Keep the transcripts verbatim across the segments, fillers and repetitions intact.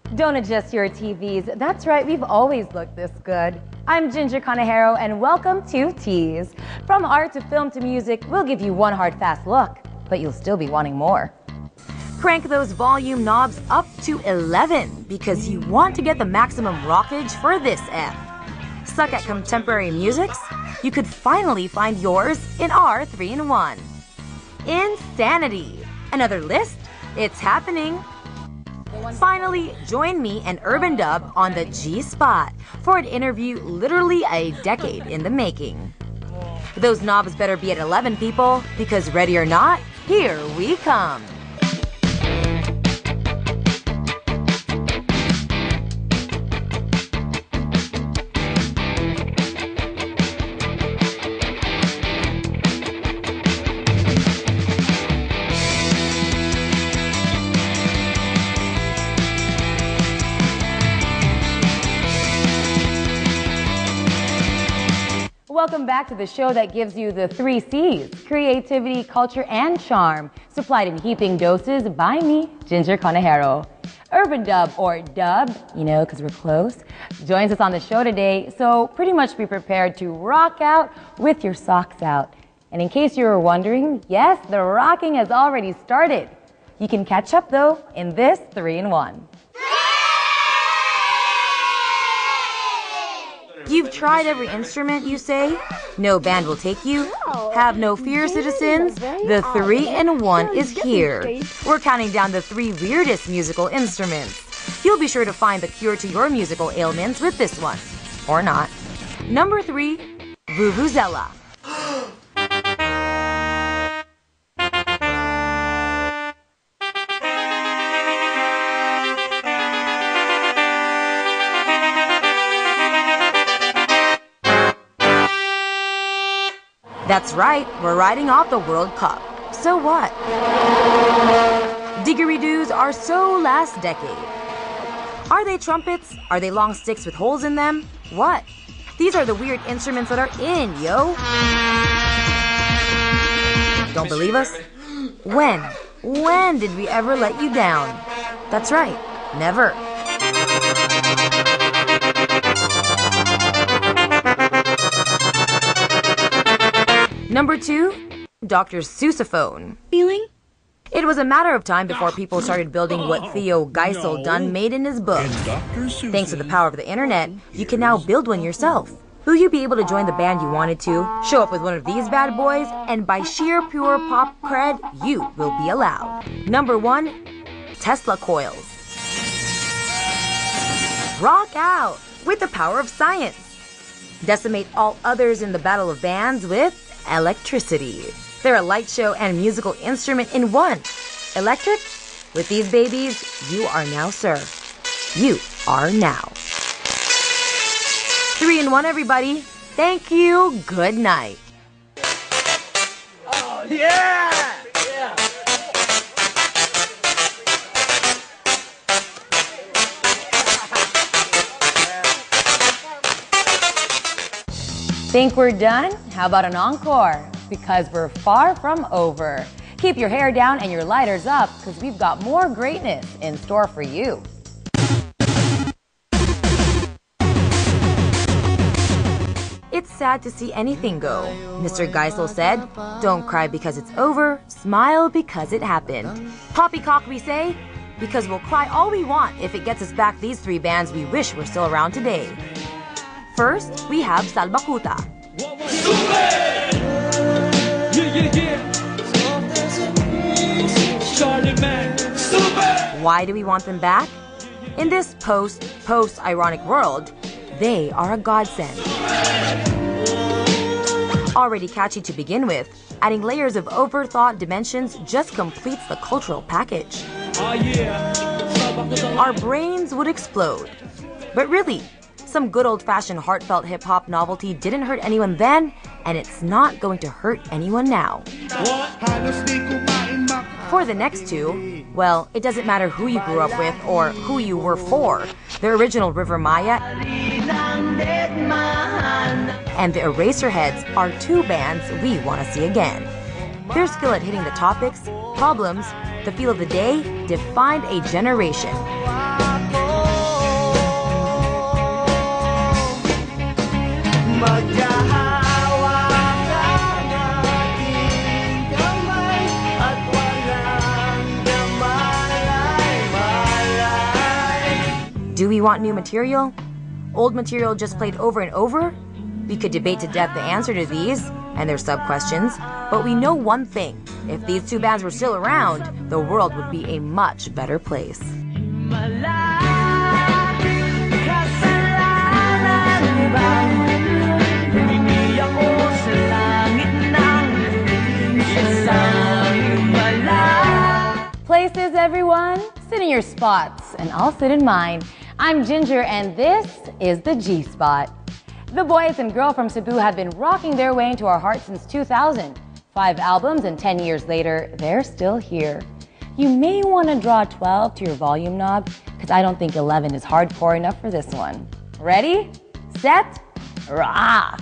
Don't adjust your T Vs. That's right, we've always looked this good. I'm Ginger Conejero, and welcome to Tease. From art to film to music, we'll give you one hard, fast look, but you'll still be wanting more. Crank those volume knobs up to eleven because you want to get the maximum rockage for this F. Stuck at contemporary musics? You could finally find yours in our three in one. Insanity! Another list? It's happening! Finally, join me and Urbandub on the G-Spot for an interview literally a decade in the making. Those knobs better be at eleven, people, because ready or not, here we come! Welcome back to the show that gives you the three C's: creativity, culture, and charm, supplied in heaping doses by me, Ginger Conejero. Urbandub, or Dub, you know, because we're close, joins us on the show today, so pretty much be prepared to rock out with your socks out. And in case you were wondering, yes, the rocking has already started. You can catch up, though, in this three in one. You've tried every instrument, you say? No band will take you? Have no fear, citizens. The three in one is here. We're counting down the three weirdest musical instruments. You'll be sure to find the cure to your musical ailments with this one. Or not. Number three, Vuvuzela. That's right, we're riding off the World Cup. So what? Didgeridoos are so last decade. Are they trumpets? Are they long sticks with holes in them? What? These are the weird instruments that are in, yo. Don't believe us? When? When did we ever let you down? That's right, never. Number two, Doctor Sousaphone. Feeling? It was a matter of time before people started building what Theo Geisel done made in his book. Thanks to the power of the internet, you can now build one yourself. Will you be able to join the band you wanted to? Show up with one of these bad boys, and by sheer pure pop cred, you will be allowed. Number one, Tesla coils. Rock out with the power of science. Decimate all others in the battle of bands with electricity. They're a light show and musical instrument in one. Electric? With these babies, you are now served. You are now. Three in one, everybody. Thank you. Good night. Oh, yeah! Yeah! Think we're done? How about an encore? Because we're far from over. Keep your hair down and your lighters up, because we've got more greatness in store for you. It's sad to see anything go. Mister Geisel said, don't cry because it's over, smile because it happened. Poppycock, we say, because we'll cry all we want if it gets us back these three bands we wish were still around today. First, we have Salbakuta. Why do we want them back? In this post, post-ironic world, they are a godsend. Already catchy to begin with, adding layers of overthought dimensions just completes the cultural package. Our brains would explode. But really, some good old-fashioned heartfelt hip-hop novelty didn't hurt anyone then, and it's not going to hurt anyone now. For the next two, well, it doesn't matter who you grew up with or who you were for. The original River Maya and the Eraserheads are two bands we want to see again. Their skill at hitting the topics, problems, the feel of the day defined a generation. Magkahawak ang ating kamay at walang kamalay-malay. Do we want new material? Old material just played over and over? We could debate to death the answer to these and their sub-questions, but we know one thing. If these two bands were still around, the world would be a much better place. Places, everyone. Sit in your spots, and I'll sit in mine. I'm Ginger, and this is the G-Spot. The boys and girl from Cebu have been rocking their way into our hearts since two thousand. Five albums, and ten years later, they're still here. You may want to draw twelve to your volume knob, because I don't think eleven is hardcore enough for this one. Ready, set, rock!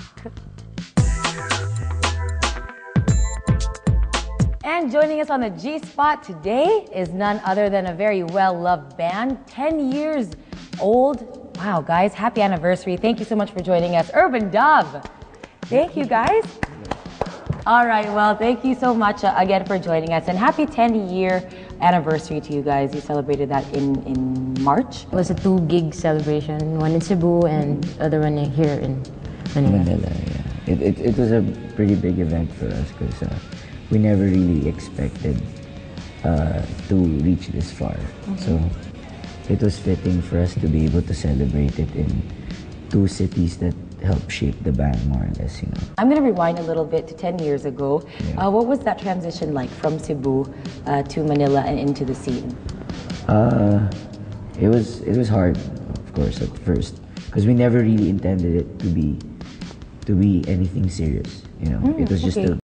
And joining us on the G-Spot today is none other than a very well-loved band, ten years old. Wow, guys, happy anniversary. Thank you so much for joining us. Urbandub. Thank you, guys. All right, well, thank you so much uh, again for joining us. And happy ten-year anniversary to you guys. You celebrated that in, in March. It was a two-gig celebration, one in Cebu and other one here in Manila. Manila, yeah. It, it, it was a pretty big event for us because uh, we never really expected uh, to reach this far. Mm-hmm. So it was fitting for us to be able to celebrate it in two cities that helped shape the band more or less, you know. I'm going to rewind a little bit to ten years ago. Yeah. Uh, what was that transition like from Cebu uh, to Manila and into the scene? Uh, it was it was hard, of course, at first, because we never really intended it to be to be anything serious, you know. Mm, it was just okay. a